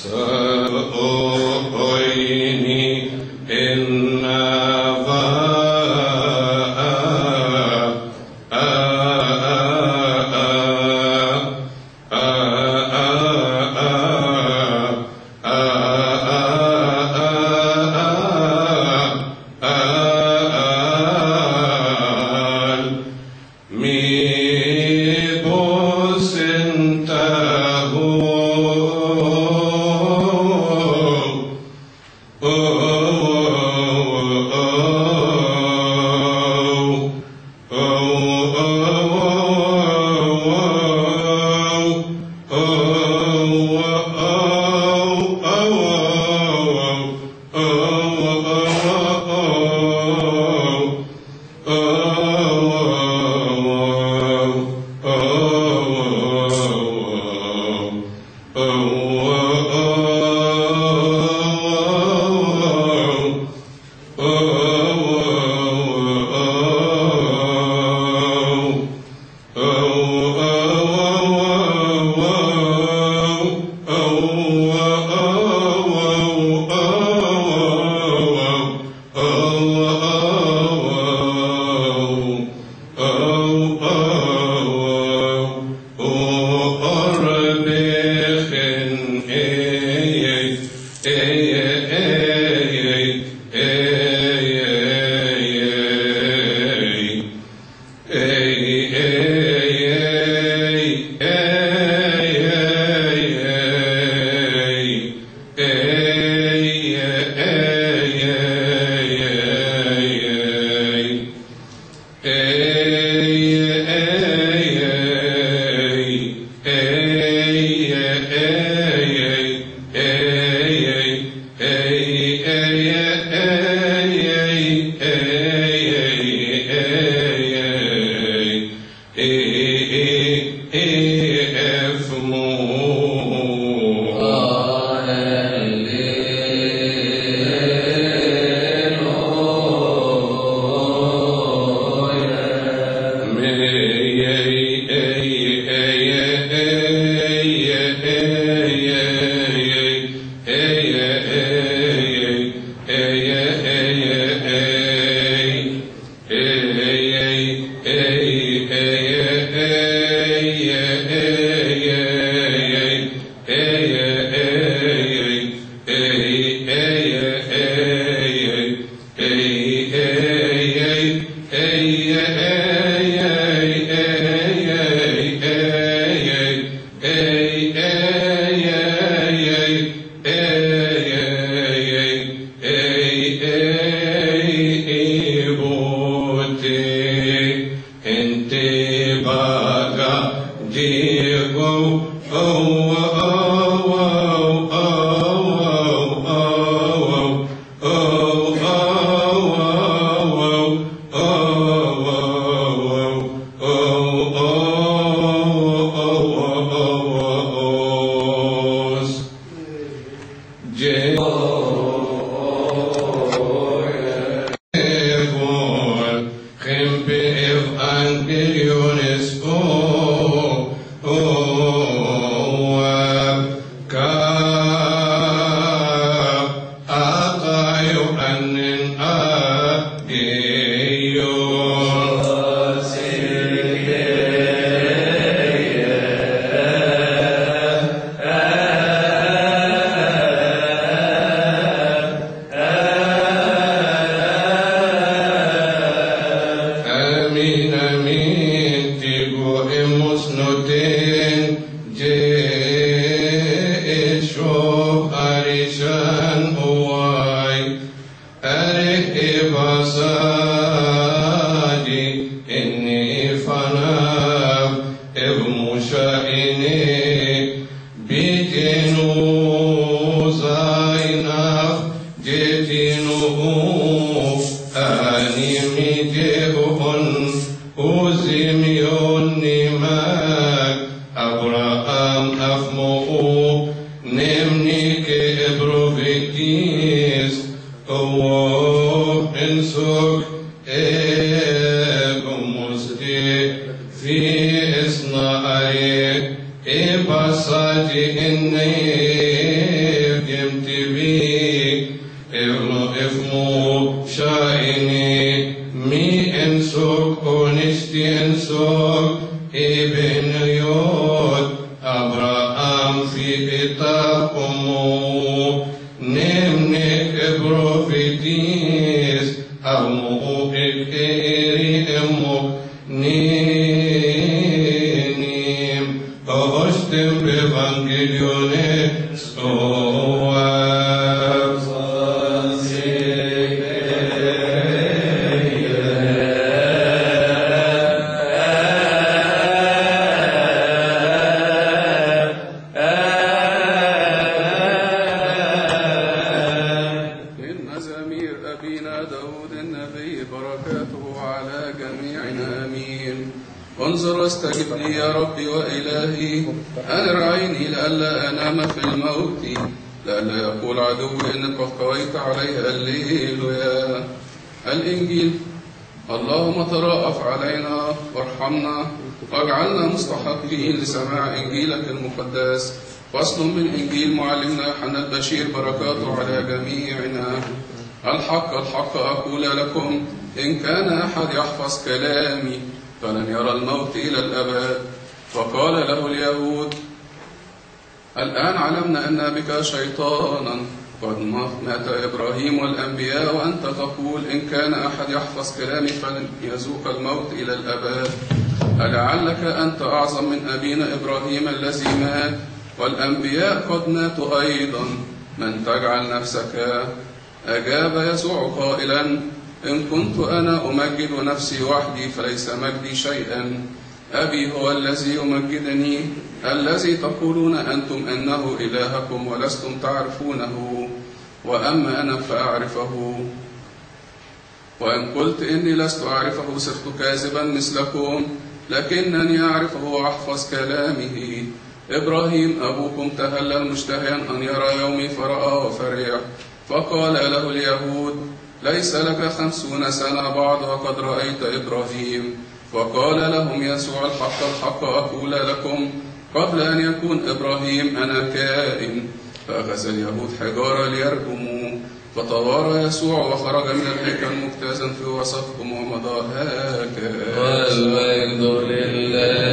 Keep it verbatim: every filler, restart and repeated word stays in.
في إصنعي إبصد إني takumu nemne profetis hamu ekeri emok nenim kavashtem evangelione soa. استجب لي يا ربي وإلهي، أنر عيني لئلا أنام في الموت، لئلا يقول عدوي إنك قد قويت علي. هللويا. الإنجيل. اللهم ترأف علينا وارحمنا واجعلنا مستحقين لسماع إنجيلك المقدس. فصل من إنجيل معلمنا يوحنا البشير بركاته على جميعنا. الحق الحق أقول لكم، إن كان أحد يحفظ كلامي فلن يرى الموت إلى الأبد. فقال له اليهود: الآن علمنا أن بك شيطانا، قد مات إبراهيم والأنبياء وأنت تقول إن كان أحد يحفظ كلامي فلن يذوق الموت إلى الأبد. ألعلك أنت أعظم من أبينا إبراهيم الذي مات والأنبياء قد ماتوا أيضا، من تجعل نفسك؟ أجاب يسوع قائلا: إن كنت أنا أمجد نفسي وحدي فليس مجدي شيئا، أبي هو الذي يمجدني، الذي تقولون أنتم أنه إلهكم ولستم تعرفونه، وأما أنا فأعرفه. وإن قلت إني لست أعرفه صرت كاذبا مثلكم، لكنني أعرفه وأحفظ كلامه. إبراهيم أبوكم تهلل مشتهيا أن يرى يومي فرأى وفرح. فقال له اليهود: ليس لك خمسون سنة بعد وقد رأيت إبراهيم. فقال لهم يسوع: الحق الحق أقول لكم، قبل أن يكون إبراهيم أنا كائن. فأخذ اليهود حجارة ليرجموه، فتوارى يسوع وخرج من الهيكل مجتازا في وسطهم ومضى هكذا. والمجد لله.